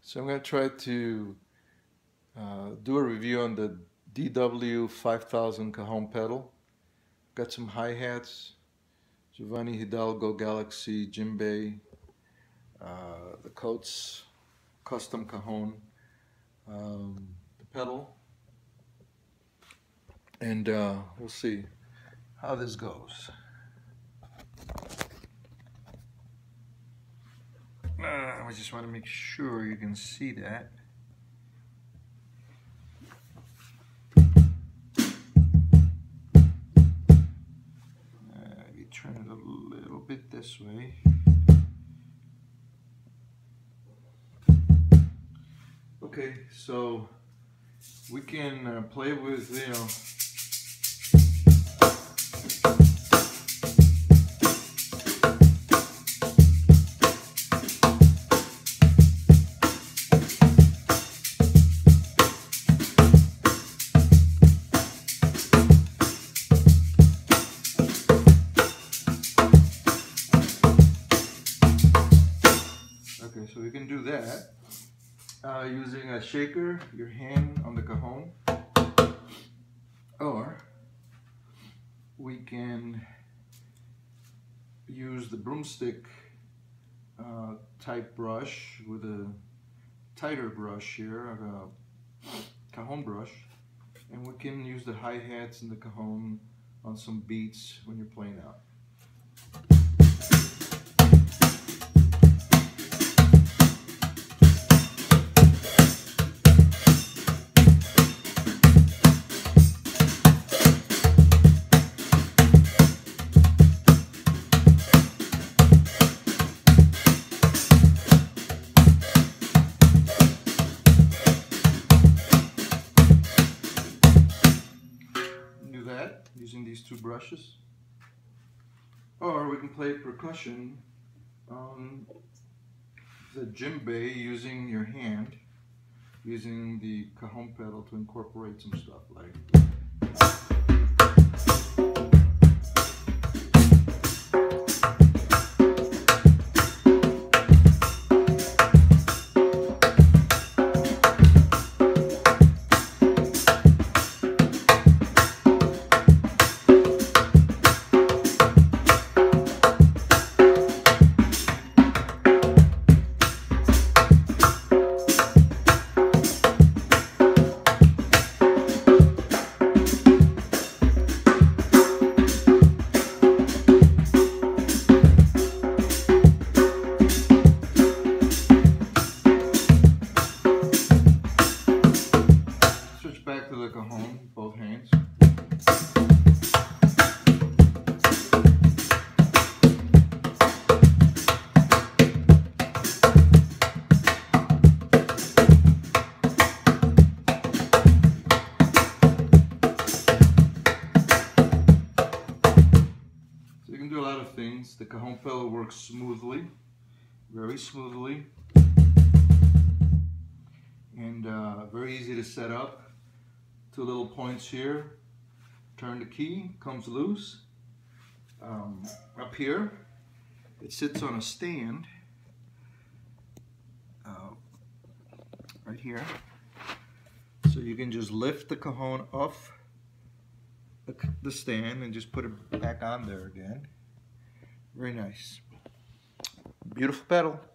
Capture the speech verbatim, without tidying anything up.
So I'm going to try to uh, do a review on the D W five thousand Cajon Pedal. Got some hi-hats, Giovanni Hidalgo Galaxy djembe, uh, the Coates custom Cajon, um, the pedal, and uh, we'll see how this goes. Uh, I just want to make sure you can see that. Uh, you turn it a little bit this way. Okay, so we can uh, play with, you know, okay, so we can do that uh, using a shaker, your hand on the cajon, or we can use the broomstick uh, type brush with a tighter brush here, a cajon brush, and we can use the hi-hats and the cajon on some beats when you're playing out. Using these two brushes, or we can play percussion on the djembe using your hand, using the cajon pedal to incorporate some stuff like back to the cajon, both hands. So you can do a lot of things. The cajon pedal works smoothly, very smoothly, and uh, very easy to set up. Two little points here, turn the key, comes loose. Um, up here, it sits on a stand, uh, right here. So you can just lift the cajon off the, the stand and just put it back on there again. Very nice. Beautiful pedal.